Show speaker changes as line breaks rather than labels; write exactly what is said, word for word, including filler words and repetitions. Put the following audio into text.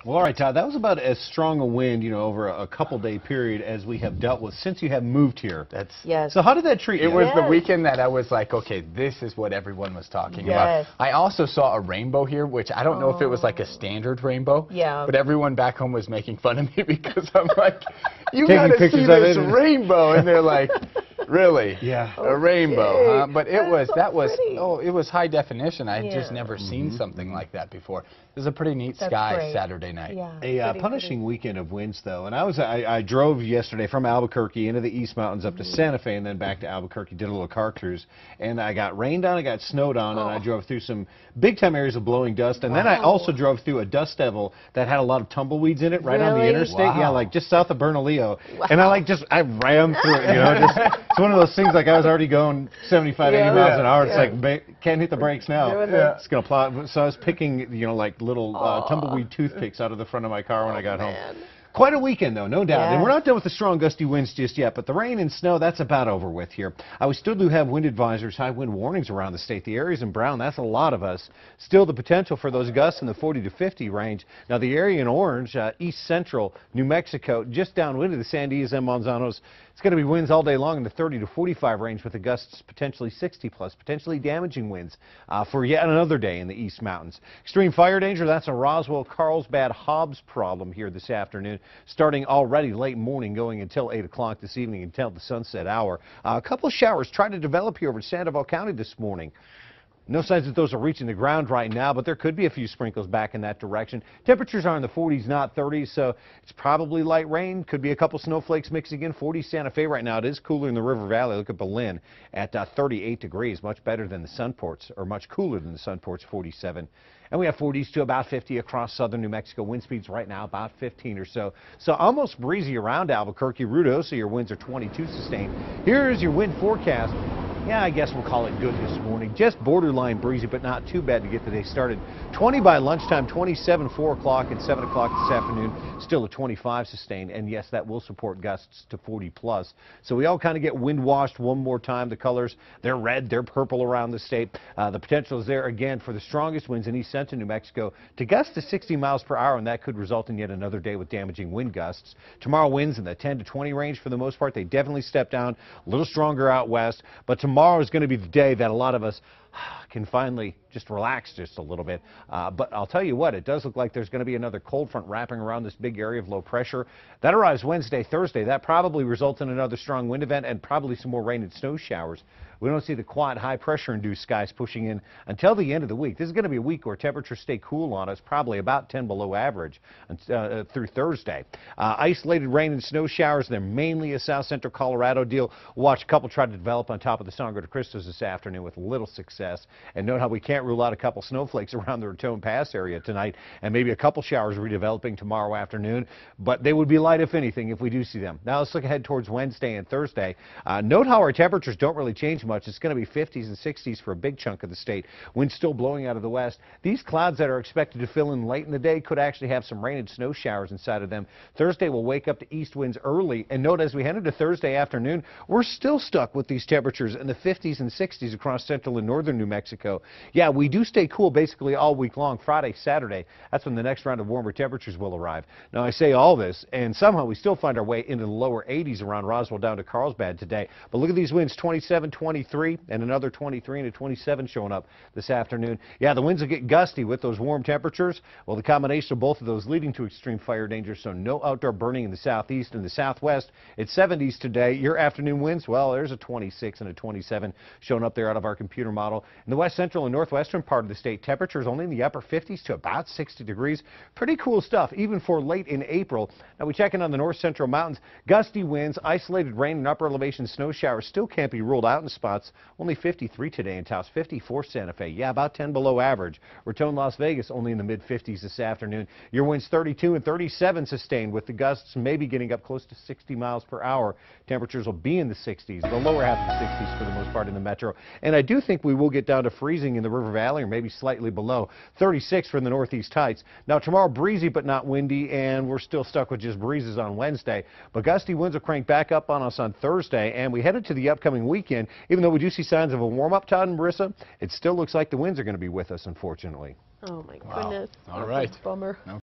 Well, all right, Todd, that was about as strong a wind, you know, over a, a couple-day period as we have dealt with since you have moved here.
That's
yes.
So how did that treat you?
It was
yes.
the weekend that I was like, okay, this is what everyone was talking
yes.
about. I also saw a rainbow here, which I don't know oh. if it was like a standard rainbow.
Yeah.
But everyone back home was making fun of me because I'm like, you
Taking
gotta
pictures
see
of
this
it and
rainbow, and they're like, really?
Yeah.
A
Okay.
rainbow, huh? But it
That's
was
so
that was
pretty.
oh, it was high definition. I had
Yeah.
just never
Mm-hmm.
seen something like that before. It was a pretty neat
That's
sky
great.
Saturday night.
Yeah.
A uh,
Pretty,
punishing
pretty.
weekend of winds, though, and I was I, I drove yesterday from Albuquerque into the East Mountains up to Santa Fe and then back to Albuquerque. Did a little car cruise, and I got rained on, I got snowed on,
Oh.
and I drove through some big-time areas of blowing dust. And
Wow.
then I also drove through a dust devil that had a lot of tumbleweeds in it, right on the
Really?
interstate.
Wow.
Yeah, like just south of Bernalillo.
Wow.
And I like just I rammed through it. You know, just it's one of those things like I was already going seventy-five,
Yeah.
eighty miles an hour. It's
Yeah.
like ba can't hit the brakes now.
Doing
Yeah.
It's gonna plow. So I was picking, you know, like little uh,
Aw.
tumbleweed toothpicks out of the front of my car when
Oh,
I got
man.
home. Quite a weekend, though, no doubt.
Yeah.
And we're not done with the strong gusty winds just yet, but the rain and snow, that's about over with here. Uh, we still do have wind advisories, high wind warnings around the state. The areas in brown, that's a lot of us. Still the potential for those gusts in the forty to fifty range. Now, the area in orange, uh, east central New Mexico, just downwind of the San Diaz and Manzanos, it's going to be winds all day long in the thirty to forty-five range with the gusts potentially sixty plus, potentially damaging winds uh, for yet another day in the East Mountains. Extreme fire danger, that's a Roswell, Carlsbad, Hobbs problem here this afternoon, starting already late morning, going until eight o'clock this evening until the sunset hour. Uh, a couple of showers try to develop here over Sandoval County this morning. No signs that those are reaching the ground right now, but there could be a few sprinkles back in that direction. Temperatures are in the forties, not thirties, so it's probably light rain. Could be a couple snowflakes mixing in. forty Santa Fe right now. It is cooler in the River Valley. Look at Berlin at uh, thirty-eight degrees, much better than the Sunports, or much cooler than the Sunports, forty-seven. And we have forties to about fifty across southern New Mexico. Wind speeds right now about fifteen or so. So almost breezy around Albuquerque. Ruidoso, your winds are twenty-two sustained. Here's your wind forecast. Yeah, I guess we'll call it good this morning. Just borderline breezy, but not too bad to get the day started. twenty by lunchtime, twenty-seven, four o'clock, and seven o'clock this afternoon. Still a twenty-five sustained, and yes, that will support gusts to forty plus. So we all kind of get wind washed one more time. The colors, they're red, they're purple around the state. Uh, the potential is there again for the strongest winds in east central New Mexico to gust to sixty miles per hour, and that could result in yet another day with damaging wind gusts. Tomorrow winds in the ten to twenty range for the most part. They definitely step down a little stronger out west, but tomorrow Tomorrow is going to be the day that a lot of us can finally just relax just a little bit. Uh, but I'll tell you what, it does look like there's going to be another cold front wrapping around this big area of low pressure. That arrives Wednesday, Thursday. That probably results in another strong wind event and probably some more rain and snow showers. We don't see the quiet high pressure induced skies pushing in until the end of the week. This is going to be a week where temperatures stay cool on us, probably about ten below average uh, through Thursday. Uh, isolated rain and snow showers. They're mainly a south central Colorado deal. Watch a couple try to develop on top of the Sangre de Cristos this afternoon with little success. And note how we can't rule out a couple snowflakes around the Raton Pass area tonight, and maybe a couple showers redeveloping tomorrow afternoon. But they would be light, if anything, if we do see them. Now let's look ahead towards Wednesday and Thursday. Uh, note how our temperatures don't really change much. It's going to be fifties and sixties for a big chunk of the state. Wind still blowing out of the west. These clouds that are expected to fill in late in the day could actually have some rain and snow showers inside of them. Thursday will wake up to east winds early. And note as we head into Thursday afternoon, we're still stuck with these temperatures in the fifties and sixties across central and northern New Mexico. Yeah, we do stay cool basically all week long. Friday, Saturday, that's when the next round of warmer temperatures will arrive. Now, I say all this, and somehow we still find our way into the lower eighties around Roswell down to Carlsbad today. But look at these winds, twenty-seven, twenty-three, and another twenty-three and a twenty-seven showing up this afternoon. Yeah, the winds will get gusty with those warm temperatures. Well, the combination of both of those leading to extreme fire danger, so no outdoor burning in the southeast and the southwest. It's seventies today. Your afternoon winds, well, there's a twenty-six and a twenty-seven showing up there out of our computer model. In the west central and northwestern part of the state, temperatures only in the upper fifties to about sixty degrees. Pretty cool stuff, even for late in April. Now, we check in on the north central mountains. Gusty winds, isolated rain, and upper elevation snow showers still can't be ruled out in spots. Only fifty-three today in Taos, fifty-four Santa Fe. Yeah, about ten below average. Raton, Las Vegas, only in the mid fifties this afternoon. Your winds thirty-two and thirty-seven sustained, with the gusts maybe getting up close to sixty miles per hour. Temperatures will be in the sixties, the lower half of the sixties for the most part in the metro. And I do think we will get down to freezing in the River Valley, or maybe slightly below. thirty-six for the northeast heights. Now tomorrow breezy but not windy, and we're still stuck with just breezes on Wednesday. But gusty winds will crank back up on us on Thursday, and we headed to the upcoming weekend. Even though we do see signs of a warm-up, Todd and Marissa, it still looks like the winds are going to be with us, unfortunately.
Oh my
Wow.
goodness.
All
That's
right.
a bummer.